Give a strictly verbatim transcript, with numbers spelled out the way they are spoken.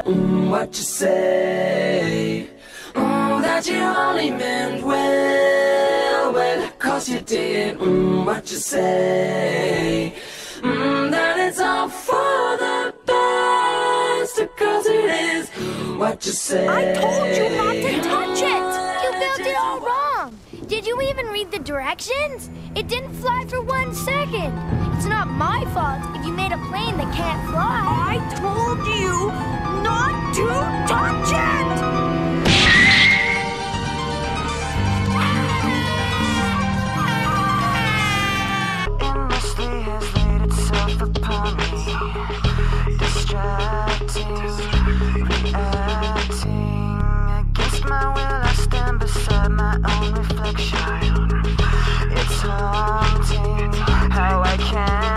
mm, what you say. Mm, that you only meant well, well, cause you did, mm, what you say. Mm, that it's all for the best, cause it is what you say. I told you not to touch it! You built it all wrong! Did you even read the directions? It didn't fly for one second. It's not my fault if you made a plane that can't fly. I told you not to touch it! Endlessly has laid itself upon me, distracting, reacting. Against my will I stand beside my own reflection. It's haunting how I can